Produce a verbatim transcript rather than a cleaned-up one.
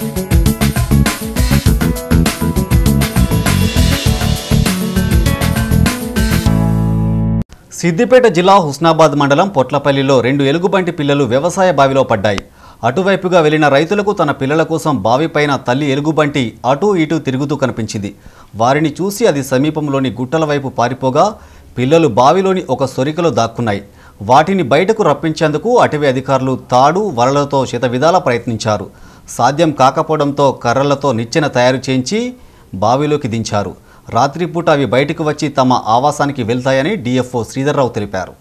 సిద్దిపేట జిల్లా హుస్నాబాద్ మండలం పొట్లపల్లిలో రెండు ఎలుగుబంటి పిల్లలు వ్యవసాయ బావిలో పడ్డాయి. అటువైపుగా వెళ్లిన రైతులకు తన పిల్లల కోసం బావిపైన తల్లి ఎలుగుబంటి అటూ ఇటూ తిరుగుతూ కనిపించింది. వారిని చూసి అది సమీపంలోని గుట్టల వైపు పారిపోగా పిల్లలు బావిలోని ఒక సొరికలో దాక్కున్నాయి. వాటిని బయటకు రప్పించేందుకు అటవీ అధికారులు తాడు వలలతో శతవిధాలా ప్రయత్నించారు. సాధ్యం కాకపోవడంతో కర్రలతో నిచ్చెన తయారు చేయించి బావిలోకి దించారు. రాత్రిపూట అవి బయటకు వచ్చి తమ ఆవాసానికి వెళ్తాయని డిఎఫ్ఓ శ్రీధర్రావు తెలిపారు.